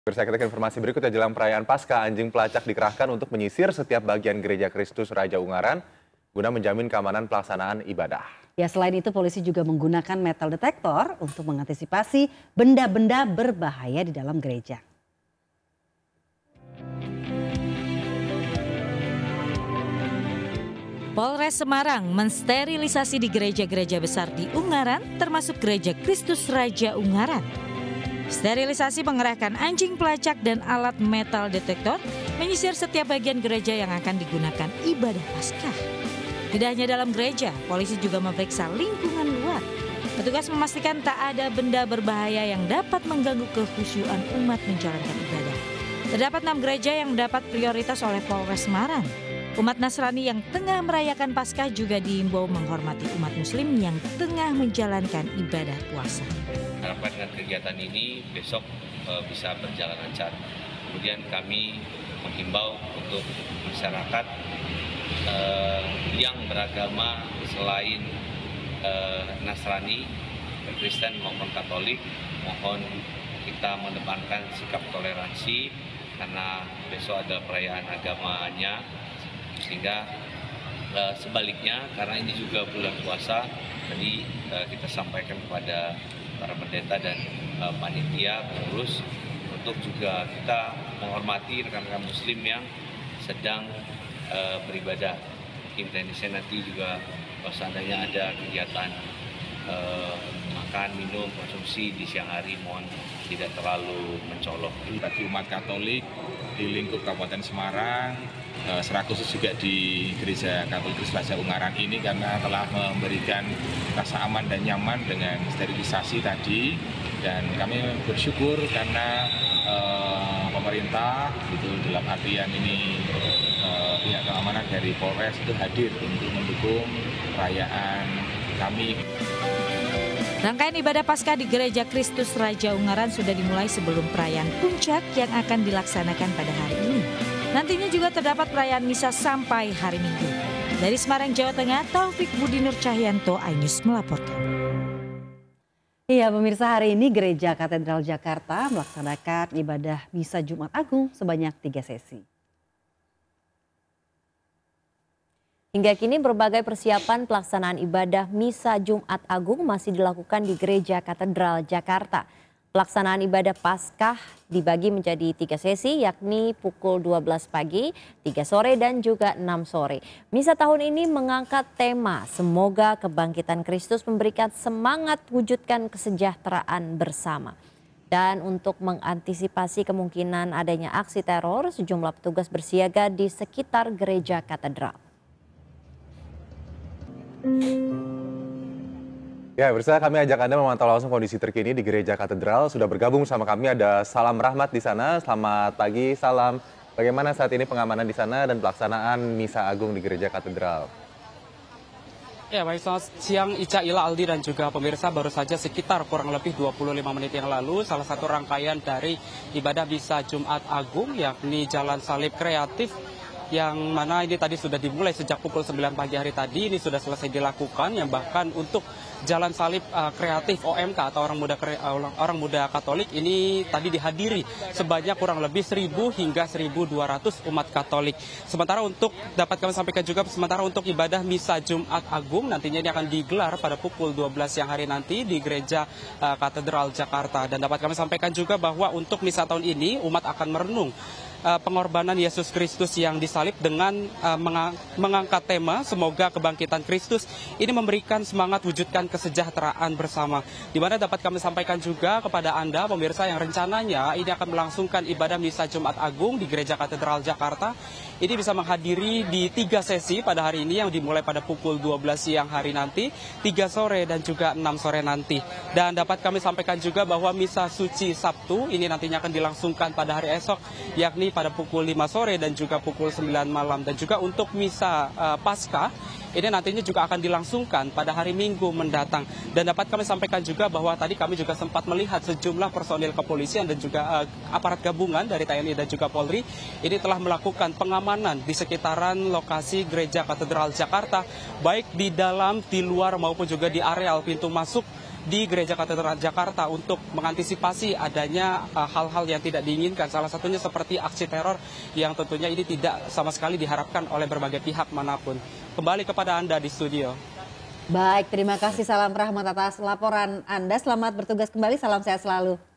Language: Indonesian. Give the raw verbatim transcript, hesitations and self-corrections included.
Pemirsa, kita ke informasi berikutnya. Jelang perayaan Paskah, anjing pelacak dikerahkan untuk menyisir setiap bagian gereja Kristus Raja Ungaran guna menjamin keamanan pelaksanaan ibadah. Ya, selain itu polisi juga menggunakan metal detektor untuk mengantisipasi benda-benda berbahaya di dalam gereja. Polres Semarang mensterilisasi di gereja-gereja besar di Ungaran, termasuk Gereja Kristus Raja Ungaran. Sterilisasi mengerahkan anjing pelacak dan alat metal detektor menyisir setiap bagian gereja yang akan digunakan ibadah Paskah. Tidak hanya dalam gereja, polisi juga memeriksa lingkungan luar. Petugas memastikan tak ada benda berbahaya yang dapat mengganggu kekhusyuan umat menjalankan ibadah. Terdapat enam gereja yang mendapat prioritas oleh Polres Semarang. Umat Nasrani yang tengah merayakan Paskah juga diimbau menghormati umat Muslim yang tengah menjalankan ibadah puasa. Harapan dengan kegiatan ini besok e, bisa berjalan lancar. Kemudian kami menghimbau untuk masyarakat e, yang beragama selain e, Nasrani, Kristen maupun Katolik, mohon kita mendepankan sikap toleransi karena besok ada perayaan agamanya. Sehingga e, sebaliknya, karena ini juga bulan puasa, tadi e, kita sampaikan kepada para pendeta dan e, panitia pengurus untuk juga kita menghormati rekan-rekan Muslim yang sedang e, beribadah. Mungkin teknisnya nanti juga kalau seandainya ada kegiatan e, makan, minum, konsumsi di siang hari, mohon tidak terlalu mencolok. Bagi umat Katolik di lingkup Kabupaten Semarang, secara khusus juga di Gereja Katolik Kristus Raja Ungaran ini karena telah memberikan rasa aman dan nyaman dengan sterilisasi tadi, dan kami bersyukur karena uh, pemerintah itu dalam artian ini uh, pihak keamanan dari Polres itu hadir untuk mendukung perayaan kami. Rangkaian ibadah Paskah di Gereja Kristus Raja Ungaran sudah dimulai sebelum perayaan puncak yang akan dilaksanakan pada hari ini. Nantinya juga terdapat perayaan misa sampai hari Minggu. Dari Semarang, Jawa Tengah, Taufik Budi Nur Cahyanto, iNews melaporkan. Iya, pemirsa, hari ini Gereja Katedral Jakarta melaksanakan ibadah misa Jumat Agung sebanyak tiga sesi. Hingga kini berbagai persiapan pelaksanaan ibadah misa Jumat Agung masih dilakukan di Gereja Katedral Jakarta. Pelaksanaan ibadah Paskah dibagi menjadi tiga sesi, yakni pukul dua belas pagi, tiga sore, dan juga enam sore. Misa tahun ini mengangkat tema "Semoga kebangkitan Kristus memberikan semangat wujudkan kesejahteraan bersama". Dan untuk mengantisipasi kemungkinan adanya aksi teror, sejumlah petugas bersiaga di sekitar Gereja Katedral. Ya, bersama kami ajak Anda memantau langsung kondisi terkini di Gereja Katedral. Sudah bergabung sama kami ada Salam Rahmat di sana. Selamat pagi, Salam. Bagaimana saat ini pengamanan di sana dan pelaksanaan Misa Agung di Gereja Katedral? Ya, baik, selamat siang Ica, Ila, Aldi, dan juga pemirsa. Baru saja sekitar kurang lebih dua puluh lima menit yang lalu, salah satu rangkaian dari ibadah Misa Jumat Agung, yakni Jalan Salib Kreatif, yang mana ini tadi sudah dimulai sejak pukul sembilan pagi hari tadi, ini sudah selesai dilakukan, yang bahkan untuk Jalan Salib uh, Kreatif O M K atau orang muda uh, orang muda Katolik ini tadi dihadiri sebanyak kurang lebih seribu hingga seribu dua ratus umat Katolik. Sementara untuk dapat kami sampaikan juga, sementara untuk ibadah Misa Jumat Agung nantinya ini akan digelar pada pukul dua belas siang hari nanti di Gereja uh, Katedral Jakarta. Dan dapat kami sampaikan juga bahwa untuk Misa tahun ini umat akan merenung Uh, pengorbanan Yesus Kristus yang disalib dengan uh, mengang mengangkat tema "Semoga kebangkitan Kristus" ini memberikan semangat wujudkan kesejahteraan bersama. Di mana dapat kami sampaikan juga kepada Anda pemirsa yang rencananya ini akan melangsungkan ibadah Misa Jumat Agung di Gereja Katedral Jakarta. Ini bisa menghadiri di tiga sesi pada hari ini yang dimulai pada pukul dua belas siang hari nanti, tiga sore, dan juga enam sore nanti. Dan dapat kami sampaikan juga bahwa Misa Suci Sabtu ini nantinya akan dilangsungkan pada hari esok, yakni pada pukul lima sore dan juga pukul sembilan malam. Dan juga untuk Misa uh, Paskah ini nantinya juga akan dilangsungkan pada hari Minggu mendatang. Dan dapat kami sampaikan juga bahwa tadi kami juga sempat melihat sejumlah personil kepolisian dan juga uh, aparat gabungan dari T N I dan juga Polri ini telah melakukan pengamanan di sekitaran lokasi Gereja Katedral Jakarta, baik di dalam, di luar, maupun juga di areal pintu masuk di Gereja Katedral Jakarta untuk mengantisipasi adanya uh, hal-hal yang tidak diinginkan. Salah satunya seperti aksi teror yang tentunya ini tidak sama sekali diharapkan oleh berbagai pihak manapun. Kembali kepada Anda di studio. Baik, terima kasih Salam Rahmat atas laporan Anda. Selamat bertugas kembali, salam sehat selalu.